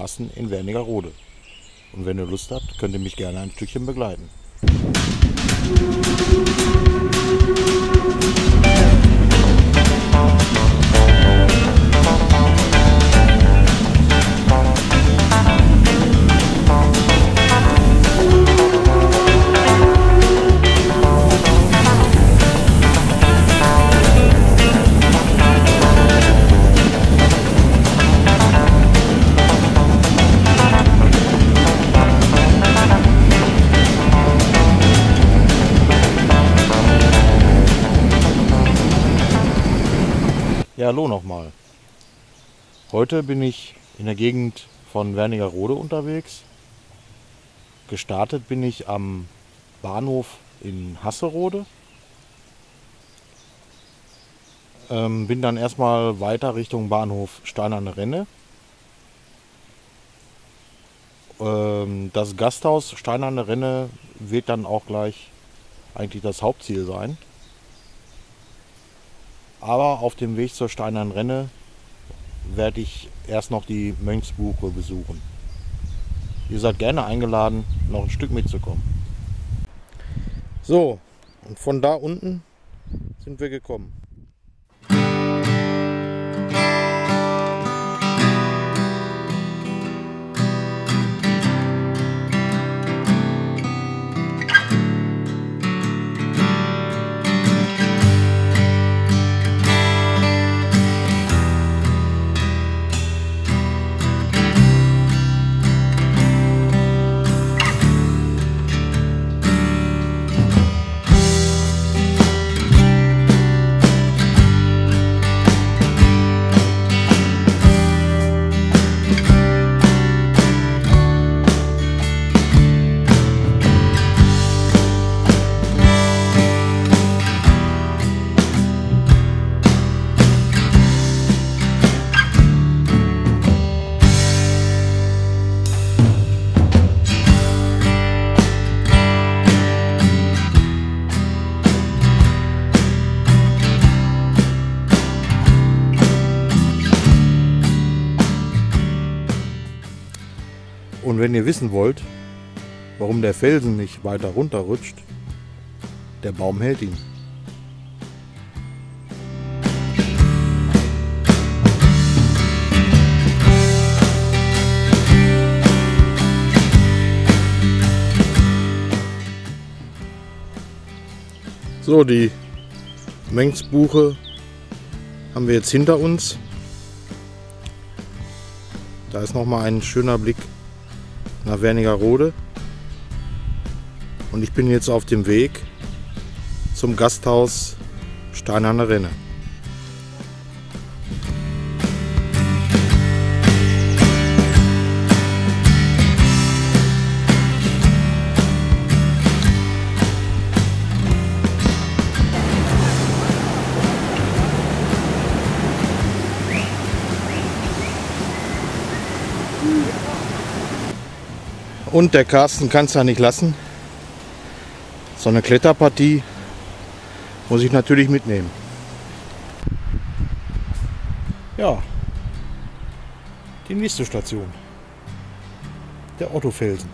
Carsten in Wernigerode. Und wenn ihr Lust habt, könnt ihr mich gerne ein Stückchen begleiten. Ja, hallo nochmal. Heute bin ich in der Gegend von Wernigerode unterwegs. Gestartet bin ich am Bahnhof in Hasserode. Bin dann erstmal weiter Richtung Bahnhof Steinerne Renne. Das Gasthaus Steinerne Renne wird dann auch gleich eigentlich das Hauptziel sein. Aber auf dem Weg zur Steinernen Renne werde ich erst noch die Mönchsbuche besuchen. Ihr seid gerne eingeladen, noch ein Stück mitzukommen. So, und von da unten sind wir gekommen. Und wenn ihr wissen wollt, warum der Felsen nicht weiter runterrutscht, der Baum hält ihn. So, die Mönchsbuche haben wir jetzt hinter uns. Da ist noch mal ein schöner Blick nach Wernigerode. Und ich bin jetzt auf dem Weg zum Gasthaus Steinerne Renne. Und der Carsten kann es ja nicht lassen. So eine Kletterpartie muss ich natürlich mitnehmen. Ja, die nächste Station. Der Ottofelsen.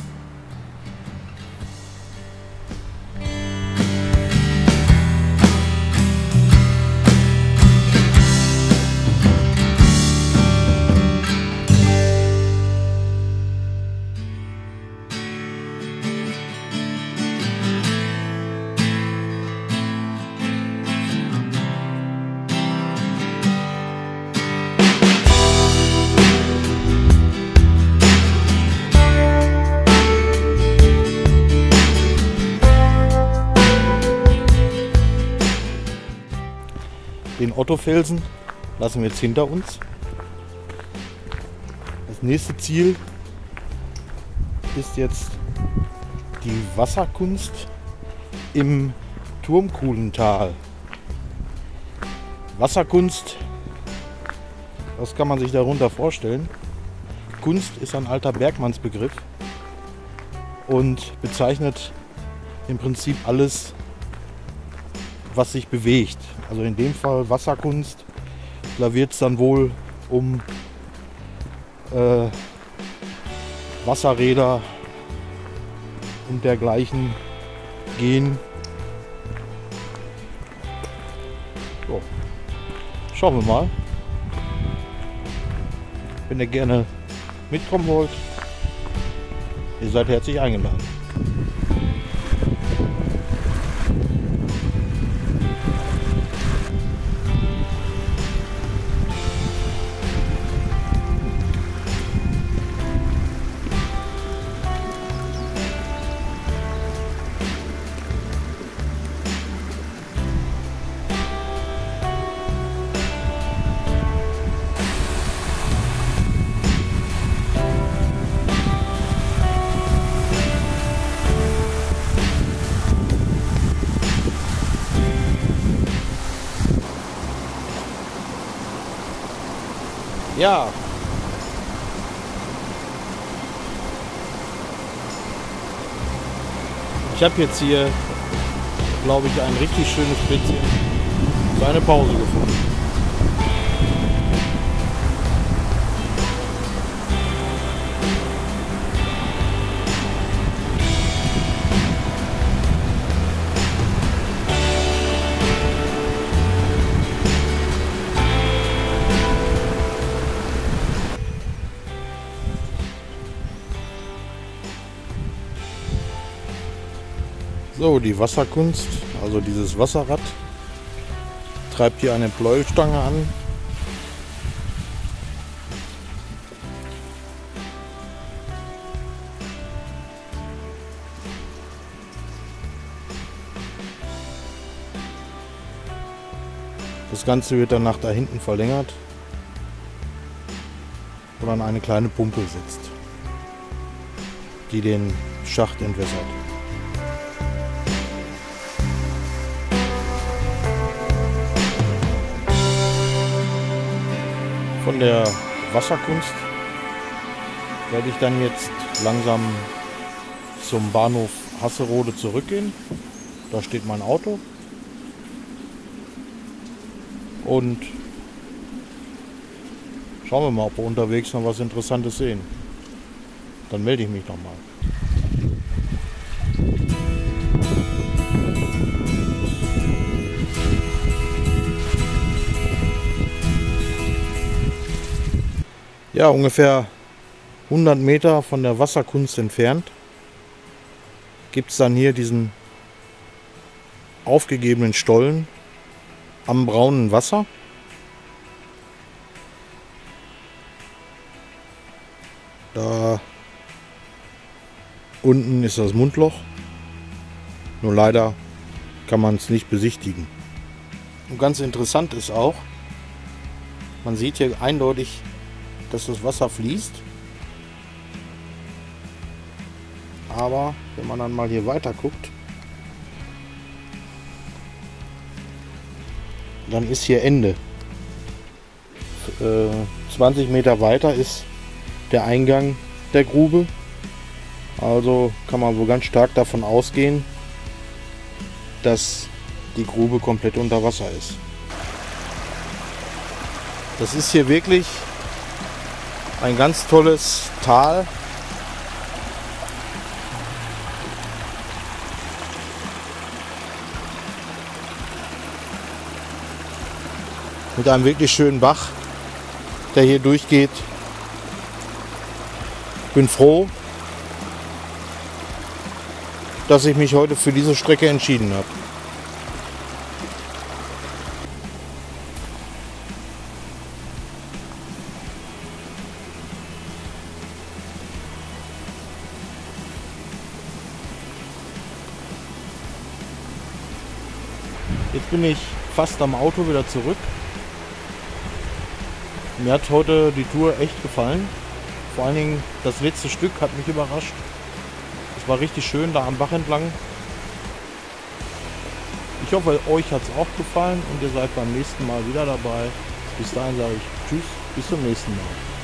Den Ottofelsen lassen wir jetzt hinter uns. Das nächste Ziel ist jetzt die Wasserkunst im Turmkuhlental. Wasserkunst, was kann man sich darunter vorstellen? Kunst ist ein alter Bergmannsbegriff und bezeichnet im Prinzip alles, was sich bewegt. Also in dem Fall Wasserkunst. Da wird es dann wohl um Wasserräder und dergleichen gehen. So. Schauen wir mal. Wenn ihr gerne mitkommen wollt, ihr seid herzlich eingeladen. Ja. Ich habe jetzt hier, glaube ich, ein richtig schönes Plätzchen für eine Pause gefunden. So, die Wasserkunst, also dieses Wasserrad, treibt hier eine Pleuelstange an. Das Ganze wird dann nach da hinten verlängert, wo dann eine kleine Pumpe sitzt, die den Schacht entwässert. Von der Wasserkunst werde ich dann jetzt langsam zum Bahnhof Hasserode zurückgehen. Da steht mein Auto. Und schauen wir mal, ob wir unterwegs noch was Interessantes sehen. Dann melde ich mich nochmal. Ja, ungefähr 100 Meter von der Wasserkunst entfernt gibt es dann hier diesen aufgegebenen Stollen am braunen Wasser. Da unten ist das Mundloch, nur leider kann man es nicht besichtigen. Und ganz interessant ist auch, man sieht hier eindeutig, dass das Wasser fließt. Aber wenn man dann mal hier weiter guckt, dann ist hier Ende. 20 Meter weiter ist der Eingang der Grube. Also kann man wohl ganz stark davon ausgehen, dass die Grube komplett unter Wasser ist. Das ist hier wirklich ein ganz tolles Tal. Mit einem wirklich schönen Bach, der hier durchgeht. Ich bin froh, dass ich mich heute für diese Strecke entschieden habe. Jetzt bin ich fast am Auto wieder zurück. Mir hat heute die Tour echt gefallen. Vor allen Dingen das letzte Stück hat mich überrascht. Es war richtig schön da am Bach entlang. Ich hoffe, euch hat es auch gefallen und ihr seid beim nächsten Mal wieder dabei. Bis dahin sage ich Tschüss, bis zum nächsten Mal.